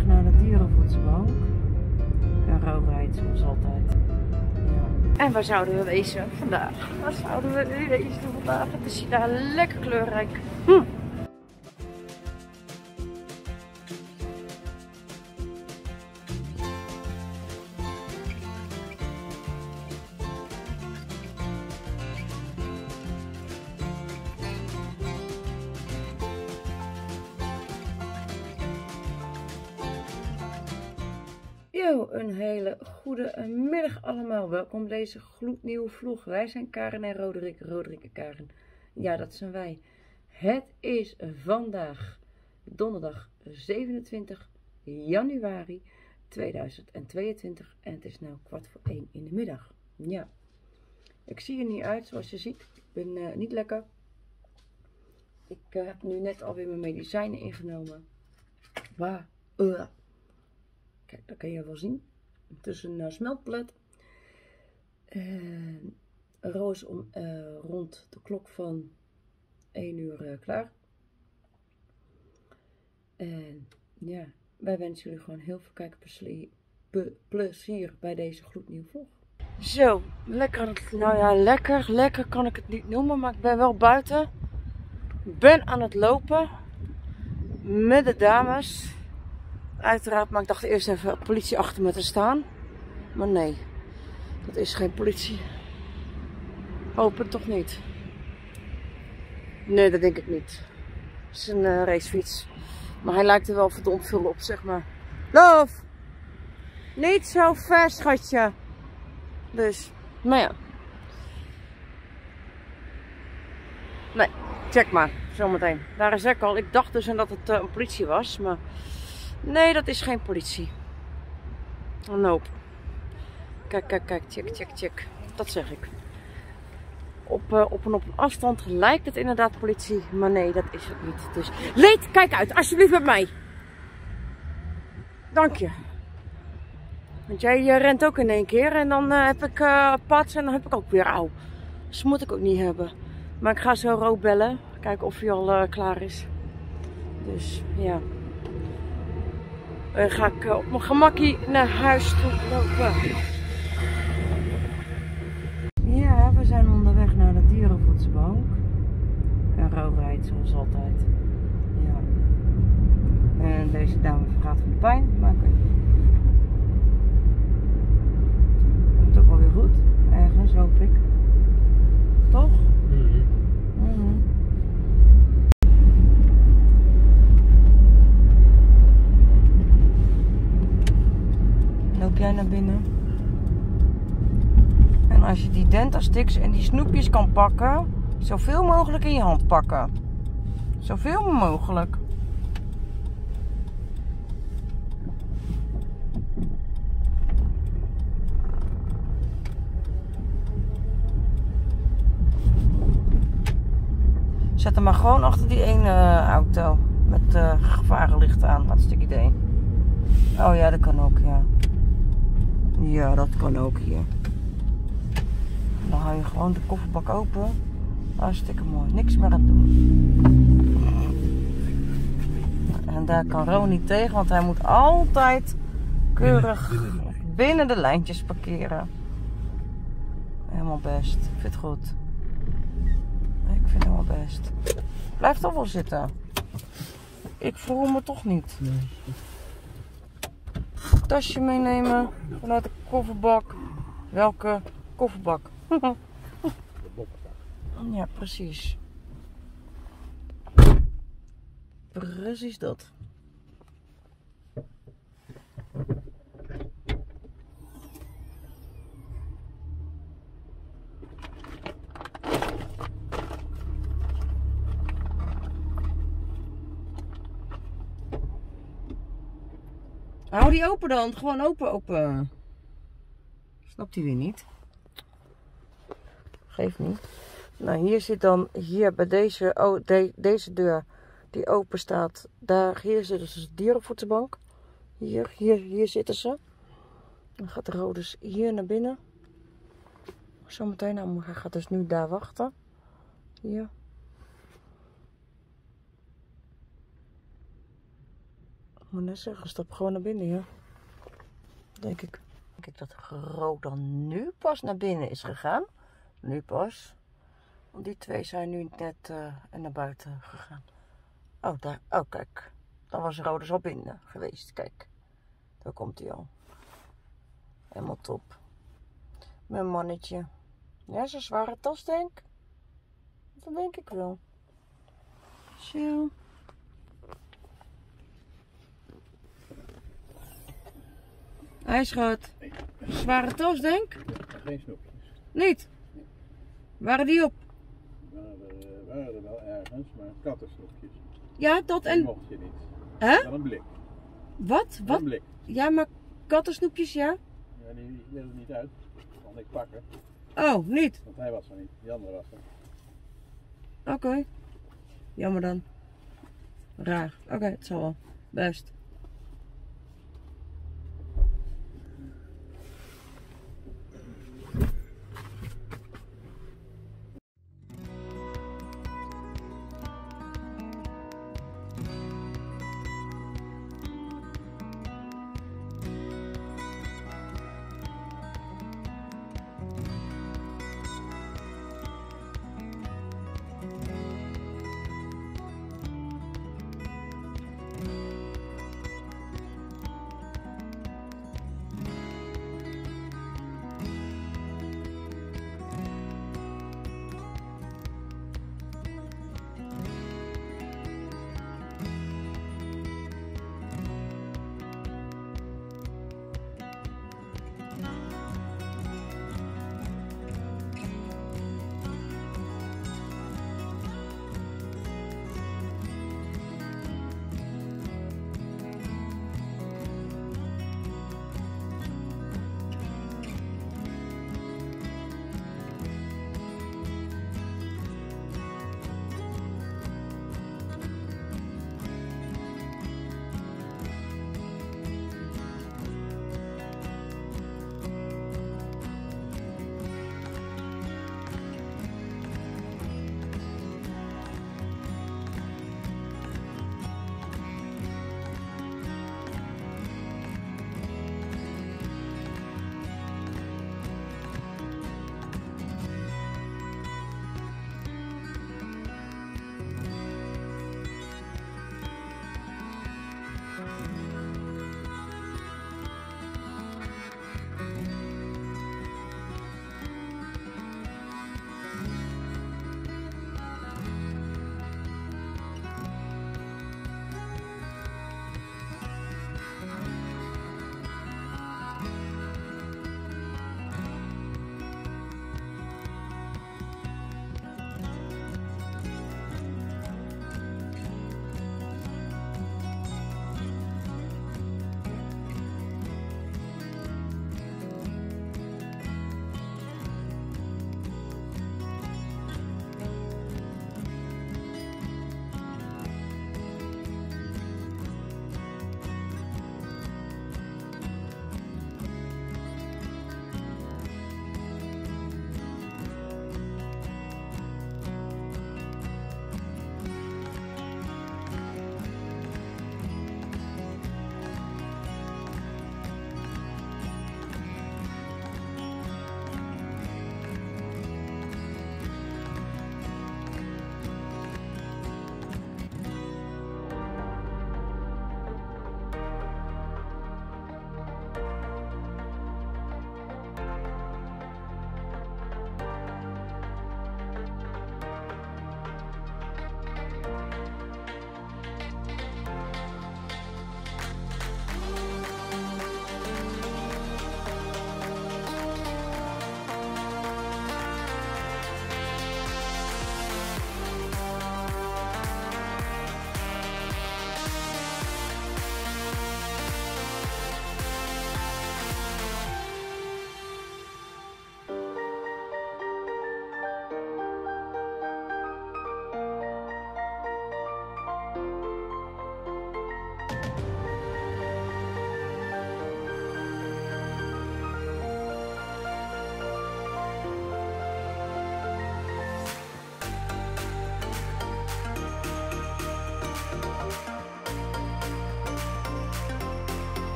onderweg naar de dierenvoedselbank. En Ro rijdt zoals altijd. Ja. En waar zouden we wezen vandaag? Waar zouden we wezen vandaag? Het is hier daar lekker kleurrijk. Yo, een hele goede middag allemaal. Welkom bij deze gloednieuwe vlog. Wij zijn Karen en Roderick. Roderick en Karen. Ja, dat zijn wij. Het is vandaag donderdag 27 januari 2022 en het is nu 1:15 in de middag. Ja, ik zie er niet uit zoals je ziet. Ik ben niet lekker. Ik heb nu net alweer mijn medicijnen ingenomen. Waar? Kijk, dat kan je wel zien. Het is een smeltplet. Roos om rond de klok van 1 uur klaar. En ja, wij wensen jullie gewoon heel veel kijkplezier bij deze gloednieuwe vlog. Zo, lekker. Nou ja, lekker kan ik het niet noemen, maar ik ben wel buiten. Ik ben aan het lopen met de dames. Uiteraard, maar ik dacht eerst even politie achter me te staan. Maar nee, dat is geen politie. Hoop het toch niet. Nee, dat denk ik niet. Het is een racefiets. Maar hij lijkt er wel verdomd veel op, zeg maar. Love! Niet zo ver, schatje. Dus, maar ja. Nee, check maar. Zometeen. Daar is ik al. Ik dacht dus dat het een politie was, maar... Nee, dat is geen politie. Nope. Kijk, check. Dat zeg ik. Op een afstand lijkt het inderdaad politie, maar nee, dat is het niet. Dus Leed, kijk uit, alsjeblieft met mij. Dank je. Want jij rent ook in één keer en dan heb ik pads en dan heb ik ook weer auw. Dus dat moet ik ook niet hebben. Maar ik ga zo Ro bellen, kijken of hij al klaar is. Dus ja. Dan ga ik op mijn gemakkie naar huis toe lopen. Ja, we zijn onderweg naar de dierenvoedselbank. En Ro rijdt zoals altijd. Ja. En deze dame vergaat van de pijn, maar ik weet niet. Komt ook wel weer goed. Ergens hoop ik. Toch? Loop jij naar binnen. En als je die Dentasticks en die snoepjes kan pakken, zoveel mogelijk in je hand pakken. Zoveel mogelijk. Zet hem maar gewoon achter die ene auto met gevarenlichten aan. Hartstikke idee. Oh ja, dat kan ook, ja. Ja, dat kan ook hier. Dan hou je gewoon de kofferbak open. Hartstikke mooi. Niks meer aan doen. En daar kan Ro niet tegen, want hij moet altijd keurig binnen de lijntjes parkeren. Helemaal best. Ik vind het goed. Ik vind het helemaal best. Blijf toch wel zitten. Ik voel me toch niet. Tasje meenemen vanuit de kofferbak. Welke kofferbak? Ja, precies. Precies dat. Hou die open dan, gewoon open. Snapt hij weer niet. Geeft niet. Nou, hier zit dan, hier bij deze deur die open staat, hier zitten ze, de dierenvoedselbank. Hier zitten ze. Dan gaat de Ro dus hier naar binnen. Zometeen, nou, hij gaat dus nu daar wachten. Hier. Moet net zeggen, stap gewoon naar binnen, ja. Denk ik. Denk ik dat Rood dan nu pas naar binnen is gegaan. Nu pas. Want die twee zijn nu net naar buiten gegaan. Oh, daar. Oh, kijk. Dan was Rood dus al binnen geweest. Kijk. Daar komt hij al. Helemaal top. Mijn mannetje. Ja, zo'n zware tas, denk ik. Dat denk ik wel. Chill. Hij schat. Zware tas, denk ik. Geen snoepjes. Niet? Waren die op? Waren er wel ergens, maar kattensnoepjes. Ja, dat Die en... mocht je niet. Hè? Wel een blik. Wat? Wat? Een blik. Ja, maar kattensnoepjes, ja? Ja, die wil er niet uit. Kon ik pakken. Oh, niet? Want hij was er niet. Die andere was er. Oké. Jammer dan. Raar. Oké, het zal wel. Best.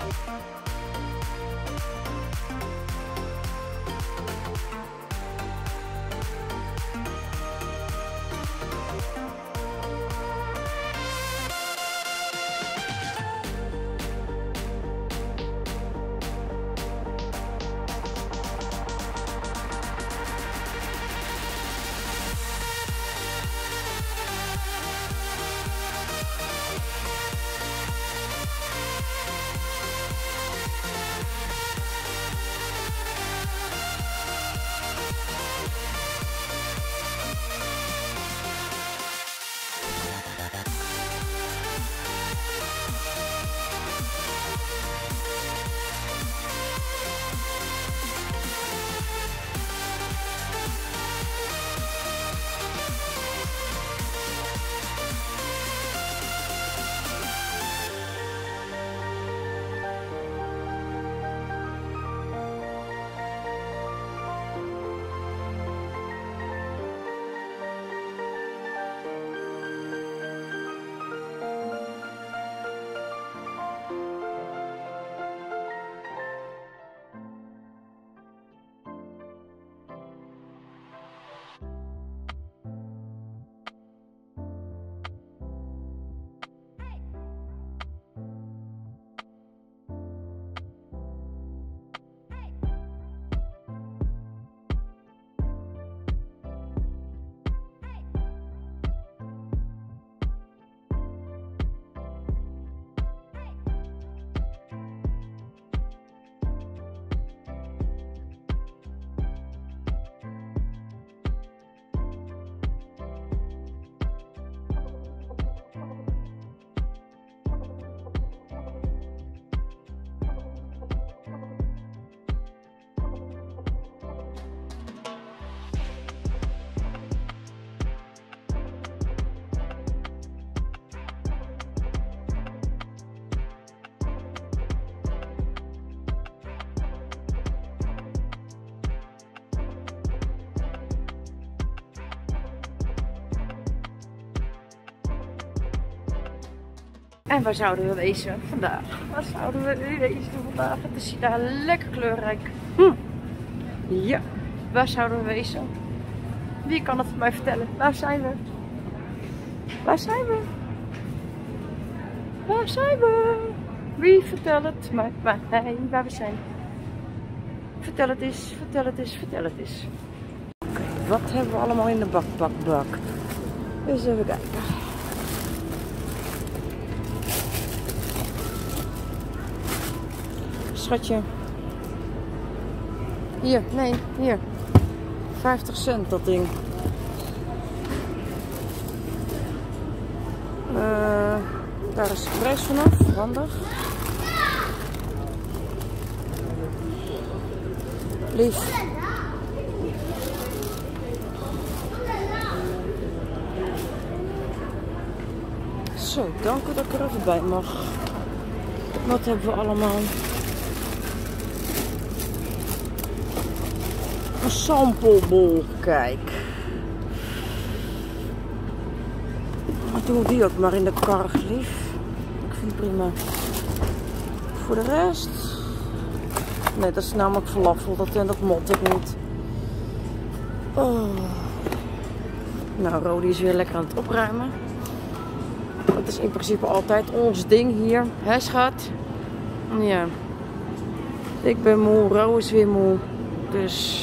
En waar zouden we wezen vandaag? Waar zouden we wezen vandaag? Het is hier daar lekker kleurrijk. Ja, waar zouden we wezen? Wie kan het mij vertellen? Waar zijn we? Waar zijn we? Waar zijn we? Wie vertelt het mij? Waar we zijn? Vertel het eens, vertel het eens, vertel het eens. Oké, wat hebben we allemaal in de bak? Eens even kijken. Schatje. Hier, nee, hier. 50 cent dat ding. Daar is de prijs vanaf, handig. Lief. Zo, dank u dat ik er even bij mag. Wat hebben we allemaal? Een samplebol, kijk. Doe die ook maar in de kar, lief. Ik vind het prima. Voor de rest... Nee, dat is namelijk falafel. Dat mot ik niet. Oh. Nou, Rodi is weer lekker aan het opruimen. Dat is in principe altijd ons ding hier. Hè, schat? Ja. Ik ben moe. Ro is weer moe. Dus...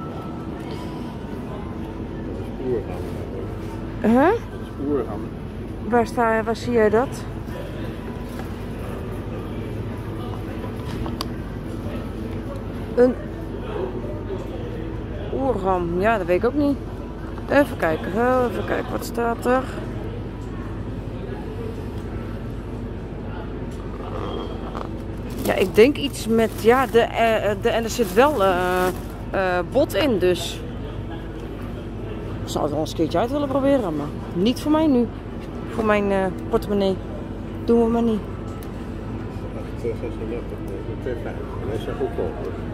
Huh? Waar zie jij dat? Een oerham. Ja, dat weet ik ook niet. Even kijken. Even kijken. Wat staat er? Ja, ik denk iets met... Ja, en er zit wel bot in, dus... Ik zou het wel eens een keertje uit willen proberen, maar niet voor mij nu. Voor mijn portemonnee. Doen we maar niet. 8,36, 2,5. Hij is goedkoop.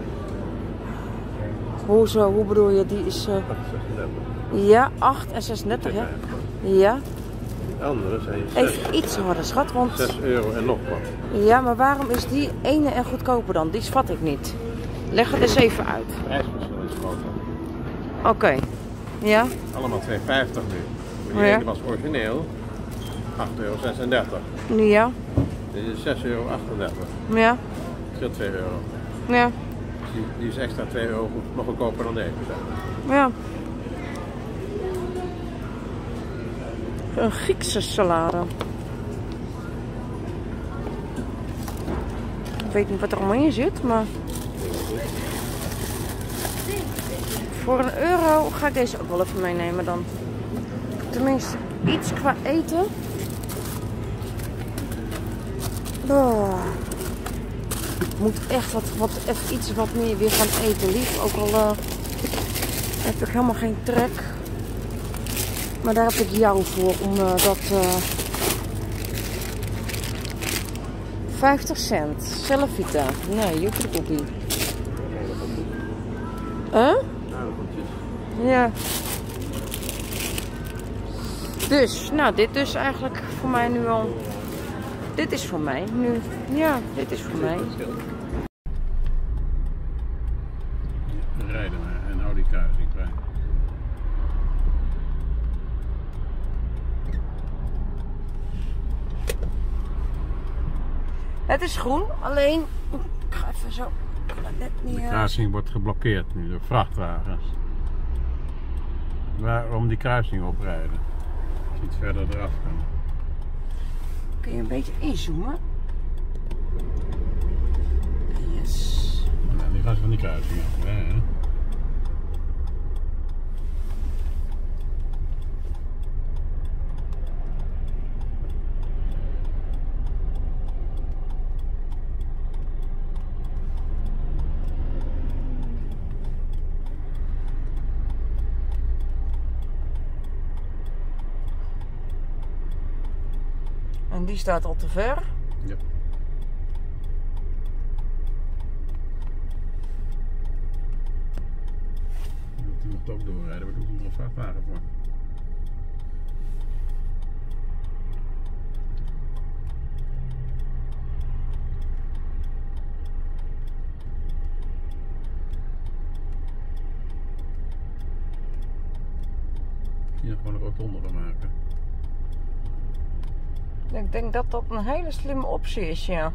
Hoezo? Hoe bedoel je? Die is... 8,36. Ja, 8,36, hè? Ja. andere zijn Even iets harder, schat, want... 6 euro en nog wat. Ja, maar waarom is die ene en goedkoper dan? Die vat ik niet. Leg het eens even uit. Het prijsverschil is groter. Oké. Ja? Allemaal 2,50 nu. Die Ja. ene was origineel 8,36 euro. Ja. Dit is 6,38 euro. Ja. Dat scheelt 2 euro. Ja. Die is extra 2 euro nog goedkoper dan deze. Ja. Een Griekse salade. Ik weet niet wat er allemaal in zit, maar... Voor €1 ga ik deze ook wel even meenemen dan. Tenminste, iets qua eten. Oh. Ik moet echt even iets wat meer weer gaan eten, lief. Ook al heb ik helemaal geen trek. Maar daar heb ik jou voor, om dat... 50 cent. Celevita. Nee, joekekoekie. Huh? Ja. Dus, nou, dit dus eigenlijk voor mij nu al. Dit is voor mij nu. Ja, dit is voor mij. Rijden maar en hou die kruising bij. Het is groen, alleen... Ik ga even zo... Ik kan het net niet... De kruising wordt geblokkeerd nu door vrachtwagens. Waarom die kruising oprijden? Als je iets verder eraf kan. Kun je een beetje inzoomen? Yes. Nou, die gaan ze van die kruising af. Hè? En die staat al te ver. Ja. Die moet ook doorrijden, maar doet er een vrachtwagen voor. Hier gewoon een rotonde van maken. Ik denk dat dat een hele slimme optie is, ja.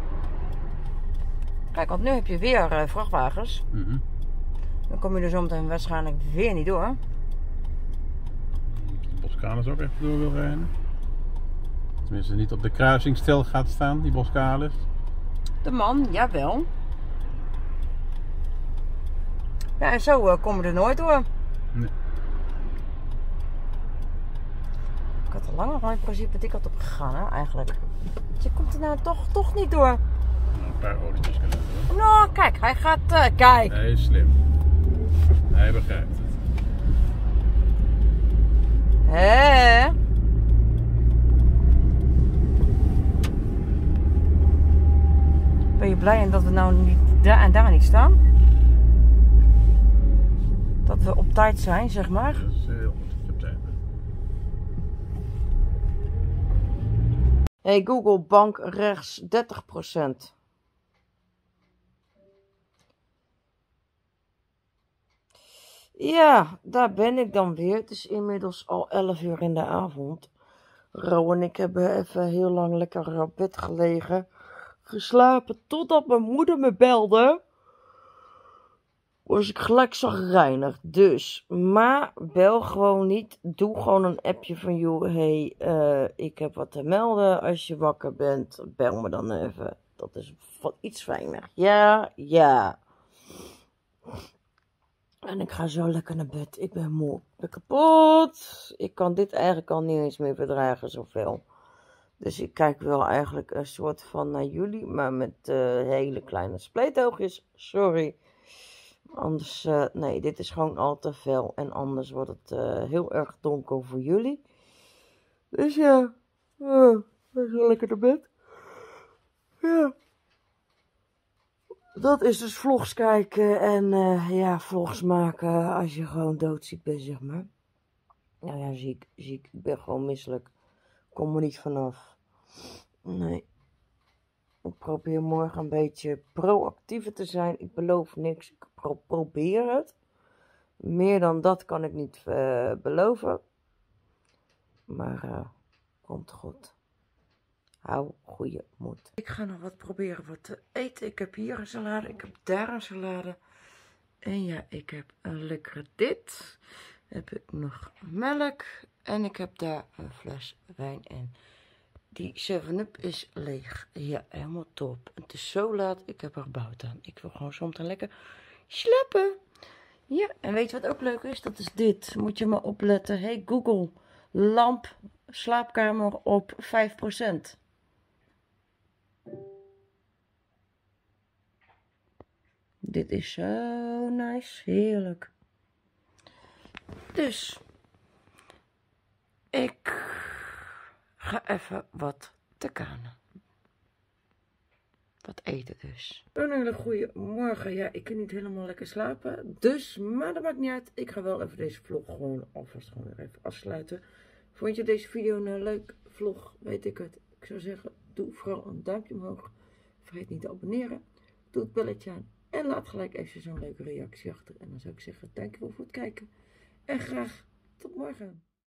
Kijk, want nu heb je weer vrachtwagens. Dan kom je er zo meteen waarschijnlijk weer niet door. De Boskalis ook echt door wil rijden. Tenminste niet op de kruising stil gaat staan, die Boskalis. De man, jawel. Ja, en zo komen we er nooit door. Nee. Ik had al langer al in principe dat ik had opgegaan, hè, eigenlijk. Je komt er nou toch niet door. Nou, een paar autootjes kunnen doen. Nou, kijk, hij gaat... kijk. Hij is slim. Hij begrijpt het. Hé? Ben je blij dat we nou niet daar en daar niet staan? Dat we op tijd zijn, zeg maar. Dat is heel goed dat je op tijd bent. Hey Google, bank rechts 30%. Ja, daar ben ik dan weer. Het is inmiddels al 11 uur in de avond. Ro en ik hebben even heel lang lekker op bed gelegen. Geslapen totdat mijn moeder me belde. Was ik gelijk zagrijnig. Dus, maar bel gewoon niet. Doe gewoon een appje van joh, hey, ik heb wat te melden. Als je wakker bent, bel me dan even. Dat is iets fijner. Ja, ja. En ik ga zo lekker naar bed. Ik ben moe. Ik ben kapot. Ik kan dit eigenlijk al niet eens meer verdragen zoveel. Dus ik kijk wel eigenlijk een soort van naar jullie. Maar met hele kleine spleetoogjes. Sorry. Anders, nee, dit is gewoon al te veel. En anders wordt het heel erg donker voor jullie. Dus ja, ik ga zo lekker naar bed. Ja. Dat is dus vlogs kijken en ja, vlogs maken als je gewoon doodziek bent, zeg maar. Nou ja, ziek. Ik ben gewoon misselijk. kom er niet vanaf. Nee. Ik probeer morgen een beetje proactiever te zijn. Ik beloof niks. Ik probeer het. Meer dan dat kan ik niet beloven. Maar komt goed. Hou goede moed. Ik ga nog wat proberen wat te eten. Ik heb hier een salade. Ik heb daar een salade. En ja, ik heb een lekkere dit. Heb ik nog melk. En ik heb daar een fles wijn en die 7-Up is leeg. Ja, helemaal top. Het is zo laat. Ik heb er bout aan. Ik wil gewoon soms lekker slapen. Ja, en weet je wat ook leuk is? Dat is dit. Moet je maar opletten. Hey Google. Lamp slaapkamer op 5%. Dit is zo nice. Heerlijk. Dus ik ga even wat te kanen. Wat eten dus. Een hele goede morgen. Ja, ik kan niet helemaal lekker slapen. Dus, maar dat maakt niet uit. Ik ga wel even deze vlog gewoon alvast gewoon weer even afsluiten. Vond je deze video een leuk vlog? Weet ik het. Ik zou zeggen, doe vooral een duimpje omhoog. Vergeet niet te abonneren. Doe het belletje aan. En laat gelijk even zo'n leuke reactie achter. En dan zou ik zeggen, dankjewel voor het kijken. En graag tot morgen.